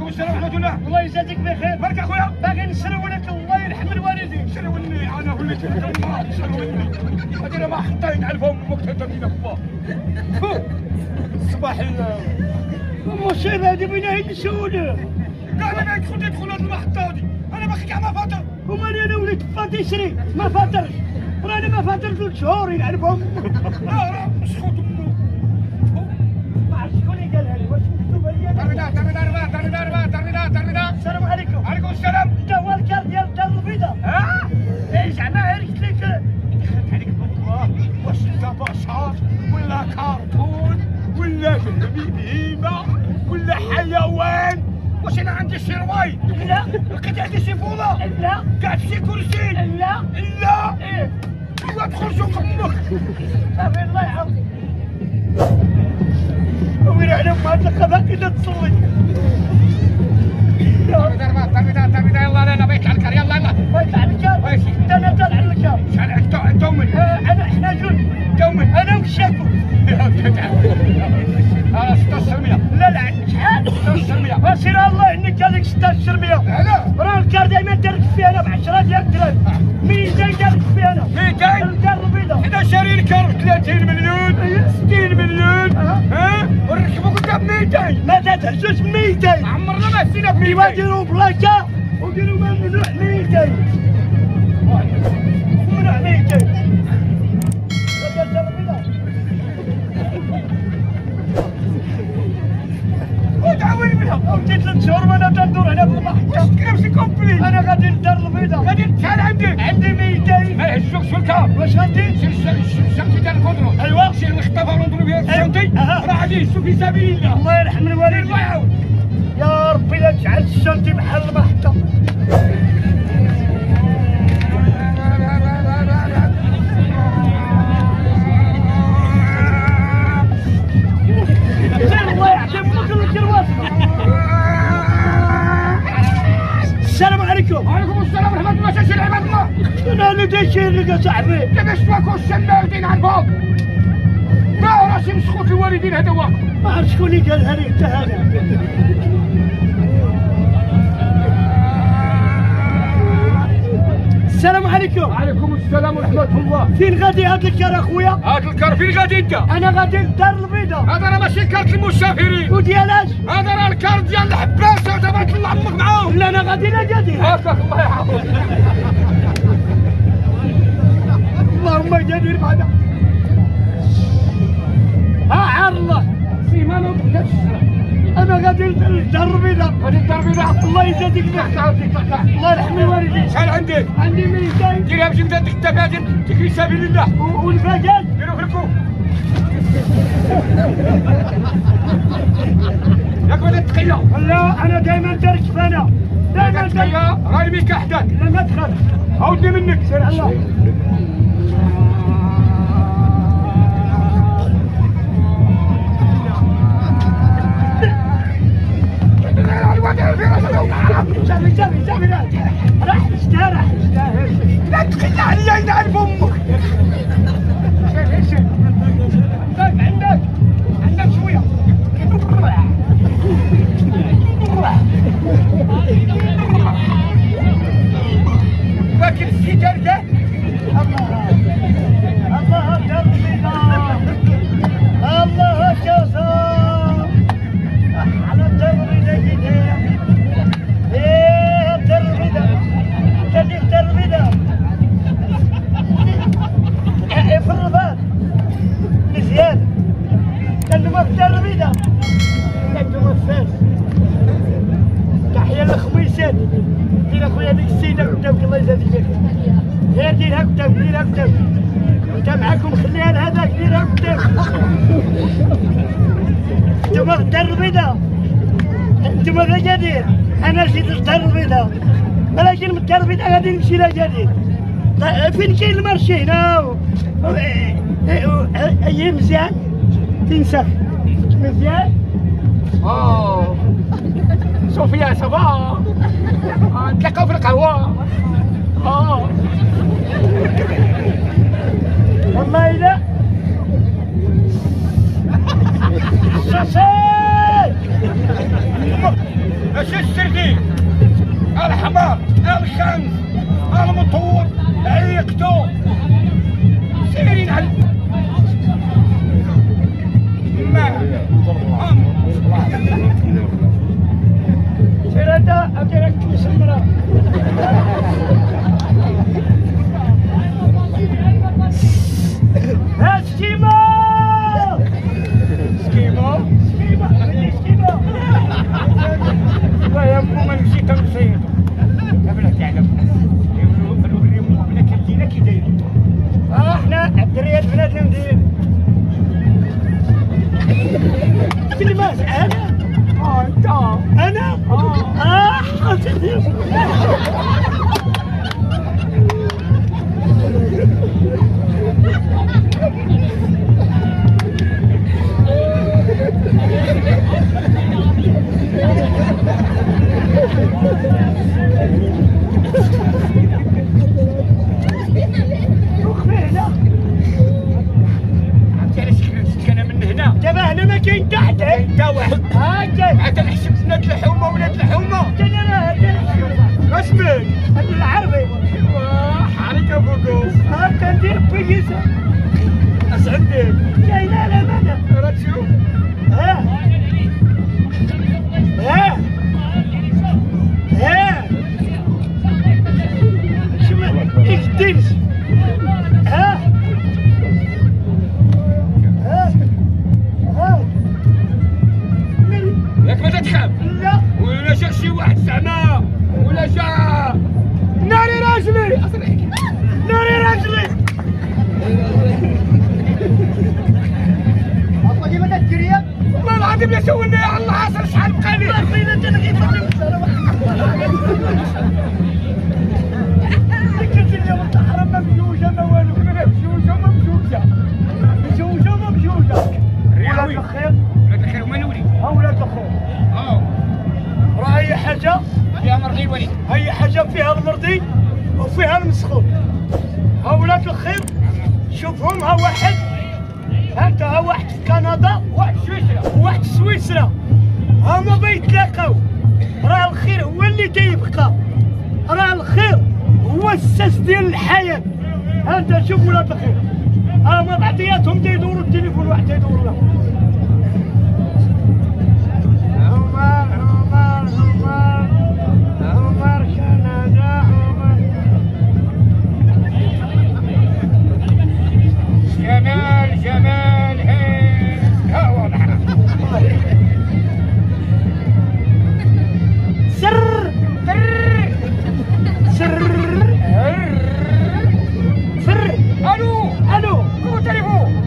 السلام ورحمة الله. الله يجازيك بخير. بارك اخويا. باغي نشرو لك الله يرحم الوالدين. شروني انا وليت الجماعة شروني. هذه ما حطين على فمك تدرينا با. صباح المصيبة هذه بينا هي السودة. قال انا يدخل هذه المحطة هذه. انا باقي كاع ما فاطر. ومالي انا وليت فاطيسري ما فاطرش. راني ما فاطر 3 شهور يعرفهم. راه مسخوط امو. ما عرفت شكون اللي قالها لي واش مكتوبة لي انا. ترميدا. السلام عليكم. عليكم السلام. انت هو الكار ديال الدار البيضاء. ها؟ ايه زعما عرفت لك دخلت عليك بالله. واش انت بشر ولا كرتون ولا بهيمة ولا حيوان؟ واش انا عندي شي رواي؟ لا. لقيت عندي شي فوله؟ لا. قاعد في شي كرسي؟ لا. لا. ايه. ايوا دخل سوق امك. صافي الله يعاونك. وين على امك باقي تصلي. ترميدا يلا انا بيت على الكار يلا يلا. بيت على الكار؟ ماشي. انا طالع على الكار. شحال دومن؟ انا احنا جوج. دومن. انا والشاكو. اه 1600. لا لا شحال؟ 1600. وسير الله انك هذيك 1600. علاه؟ راه الكار دائما دارك فيه انا ب 10 ديال الدراهم. 200 دارك فيه انا. 200؟ الدار البيضاء. حنا شاري الكار ب 30 مليون 60 مليون. ها؟ ونركبو قدام 200. ما تهزوش 200. عمرنا ما هزينا ب 200. ايوا ديروا بلاكه وديروا ممنوع 200. ممنوع 200. ودعوني بها. ودي 3 شهور وانا تندور هنا في المحطة. واش كلامك كومبلي؟ انا غادي للدار البيضاء. غادي شحال عندك؟ عندي 200. ما يهزوكش في الكار. واش غادي؟ شفتي ديال الكونترول. ايوا. شي المخطفه ونضرب بها فهمتي؟ أها. راه غادي يهزو في سبيل الله. الله يرحم الوالدين. الله يعاون. يا ربي لا تجعل الشنطي بحال المحطة. الله يعجبك الكرواس. السلام عليكم. وعليكم السلام ورحمه الله. شاشي العباد الله. انا اللي دايشين لك صاحبي. كيفاش تواكلوا الشمالين على الفوق؟ راه راسي مسخوط الوالدين هذا هو. ما عرفت شكون اللي قالها لي انت هذا. السلام عليكم. وعليكم السلام ورحمه الله. فين غادي هاد الكار اخويا؟ هاد الكار فين غادي انت؟ انا غادي للدار البيضاء. هذا راه ماشي كارت المسافرين. وديالاش؟ هذا راه الكارت ديال الحباسه تبارك الله عمك معاهم. لا انا غادي لأكادير. هكاك الله يعاونك. اللهم أكادير معنا. عار الله. سيما ما بغيتش. انا غادي للدار البيضاء. غادي الدار البيضاء. الله يجازيك بخير. الله يرحم الوالدين. شحال عندك؟ عندي 200. ديرها باش نبدا ديك الدفاتر في سبيل الله. والفجاج ديرو في الكوب. ياك بدا التقيه. لا انا دائما دارك فانا. دائما التقيه راهي بك احداث. لا ما تخاف. عاودني منك. سير على الله. شافي راح استراح. لا تخلي عليا ينعرف امك. شوف عندك شويه. لكن السيجار كاع. الله الدار البيضاء. الله الجزاء على الدار البيضاء. ايه الدار البيضاء. تدي الدار البيضاء في الرباط مزيان. انتما في الدار البيضاء. انتما في فاس. تحيه للخميسات. دير اخويا هذيك السيده قدامك الله يجازيك بخير. غير ديرها قدامك ديرها قدامك. انت معاكم خليها لهذاك ديرها قدامك. انتما في الدار البيضاء. انتما في أكادير. انا جيت للدار البيضاء ولكن من الدار البيضاء غادي نمشي لأكادير. فين كاين المارشي هنا؟ اي مزيان تنسخ مزيان. صوفيا صباح. نتلاقاو في القهوه. والله لا. الشاشة سكيمة سكيمة سكيمة ويا مو ما نمشي تنصيد قبل تعلم الوريم بنا كيدينا كي دايرين احنا الدريات بنات المدينة كلمات انا انت انا حاضر هنا ما كاين تحت انت واحد عاد نحسب ولاد الحومه ولاد الحومه انا اسمك العربي حركه فوقوس كندير بيسه اش عندك كاين على ماذا راه تشوف ها شو اكتنش ها ياك ما تتخاف لا ولا جا شي واحد زعما ولا جا ناري راجلي ناري راجلي اصلا كيما تدير والله العظيم لا سولنا يا الله عاصر شحال بقى لي فين انت اللي ذكرت اليوم الحرام ممجوجه ما والو ممجوجه الرياوي ولاد الخير ولاد الخير هما الوليد ها ولاد الخير راه اي حاجه فيها مرضي الوليد اي حاجه فيها المرضي وفيها المسخون ها ولاد الخير شوفهم ها واحد انت ها واحد في كندا واحد سويسرا وواحد في سويسرا هما بيتلاقاو راه الخير هو اللي تيبقى راه الخير هو الساس ديال الحياه انت شوف ولاد الخير هما بعضياتهم تيدوروا التليفون واحد تيدور له عمر كندا جمال ها واضح سر الو كو تليفون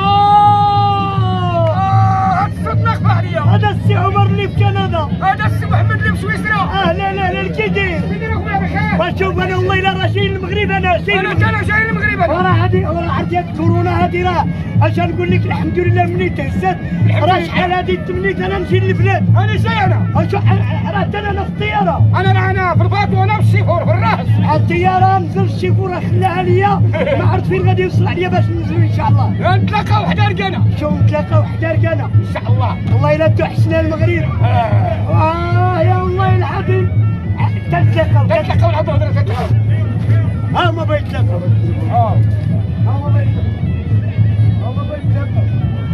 هاد الصوت ناقص عليا هذا السي عمر اللي في كندا هذا السي محمد اللي في سويسرا لا كي داير بخير شوف انا والله الا راه جاي المغرب انا جاي المغرب راه عرفتي هاد كورونا هادي راه اش نقول لك الحمد لله مني تهزت راه شحال هادي تمنيت انا نجي للبلاد انا جاي انا راه انا في الطياره انا في الباطو وانا في الشيفور في الراس الطياره نزل الشيفور راه خلاها ليا ما عرفت فين غادي يوصل عليا باش ننزلوا ان شاء الله نتلاقاو حدا ركانه شوف نتلاقاو حدا ركانه ان شاء الله والله الا توحشنا المغرب يا الله العظيم تتلاقاو العبد هضره تتلاقاو ها ما بيتلاقاو ها ما بيتلاقاو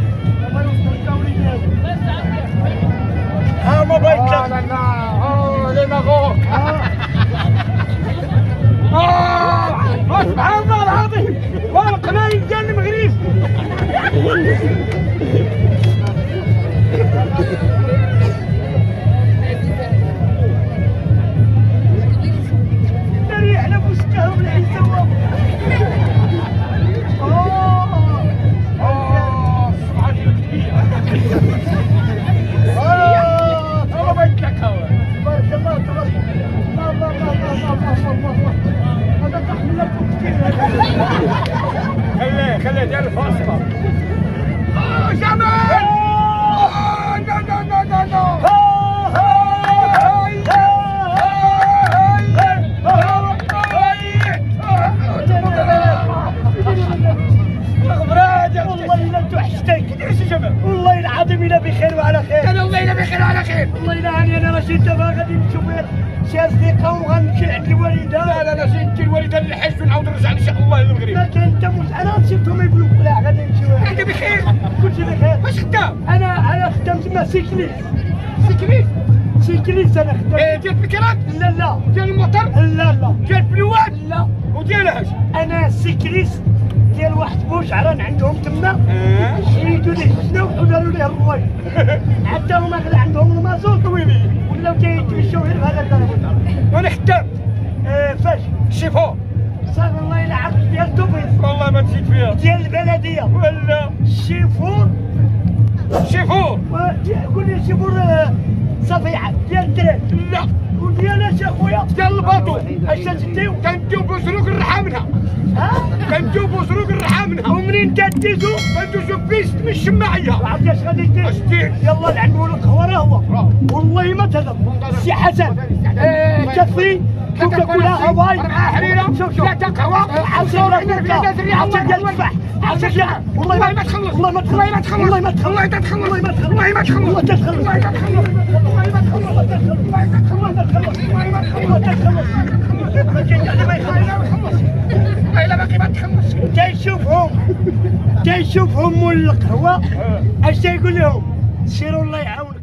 ها ما بيتلاقاو لي ماغوك سبحان الله العظيم القنايل ديال المغرب نريح على بوسكهم العيسوى ما بيتلاقاو تبارك الله تبارك الله هذا تحمل لكم كثير خليه ديال الفاصله جمال نو والله الا توحشتك كيفاش جمال والله العظيم الا بخير وعلى خير انا والله الا بخير وعلى خير والله الا هاني انا راه جيت دابا غادي نشوف شي اصدقاء وغنمشي عند الوالده لا انا جيت نجي الوالده للحج ونعاود نرجع ان شاء الله للمغرب لكن انت انا شفتهم يقولوا لا غادي نمشيو انت بخير كلشي بخير واش خدام انا خدام تما سيكليس انا خدام ديال البكرات لا ديال المطر لا ديال البلوات لا وديال اش انا سيكليس ديال واحد بوشعران عندهم تما حيدوا ليه السنوك وداروا ليه الروايح حتى هما غير عندهم المازوت ويلي ولاو تيتمشاو غير بهذا الدرب. وانا خدام فاش شيفور صافي الله الا عرفت ديال توبيس والله ما نسيت فيها ديال البلديه ولا الشيفور شيفور قول لي شيفور صافي ديال الدراري لا وديال اش اخويا ديال الباطو اش تديو كنديو بوسروق الرحى منها ها كنديو بوسروق الرحى منها ومنين تديتو كندوزو بيست من الشماعيه عرفت اش غادي دير اش دير يلا لعبوا القهوه راه هو والله ما تهضر سي حسن كفي كوكاكولا هواي 4 حريره شوف شوف 3 قهوه عصير ديال التفاح عصير والله ما تخلص والله ما تخلص والله ما تخلص والله ما تخلص والله ما تخلص والله ما تخلص والله ما تخلص والله ما تخلص والله ما تخلص والله ما تخلص والله ما تخلص ما كاين اللي ما يخلص الا باقي ما تخلص تيشوفهم مول القهوه اش تيقول لهم سيروا الله يعاونكم